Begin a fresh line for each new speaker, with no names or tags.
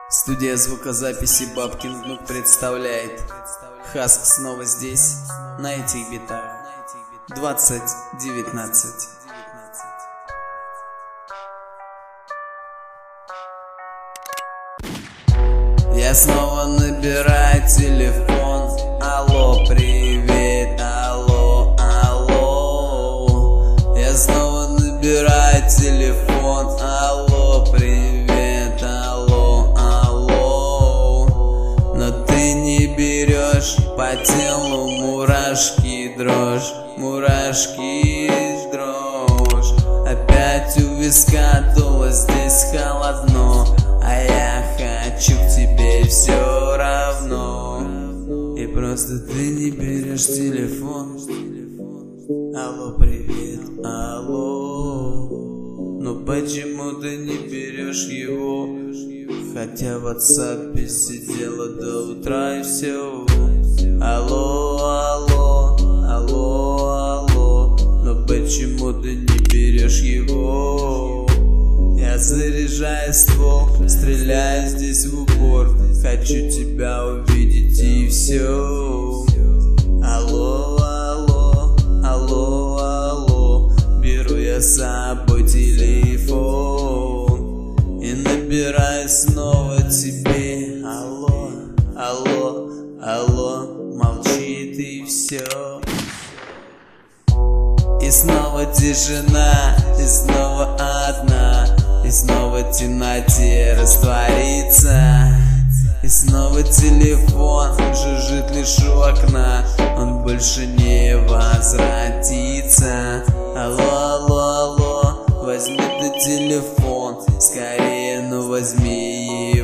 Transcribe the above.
Студия звукозаписи Бабкин Внук представляет. Хаск снова здесь, на этих битах. 2019. Я снова набираю телефон. Алло, привет, алло, алло. Я снова набираю телефон. Алло, привет, алло, алло. Но ты не берешь, по телу мурашки дрожь, мурашки дрожь. Опять у виска дуло, здесь холодно, а я хочу к тебе все равно. И просто ты не берешь телефон. Алло, привет, алло. Но почему ты не берешь его? Хотя в WhatsApp сидела до утра и все. Алло, алло, алло, алло. Но почему ты не берешь его? Я заряжаю ствол, стреляю здесь в упор. Хочу тебя увидеть и все. Алло, алло, алло, алло. Беру я с собой телефон и набираю снова тебе. Алло, алло, алло. Молчит и все. И снова тишина, и снова одна. И снова в темноте растворится. И снова телефон жужжит лишь у окна. Он больше не возвратится. Алло, алло, алло. Возьми ты телефон, скорее, ну возьми его.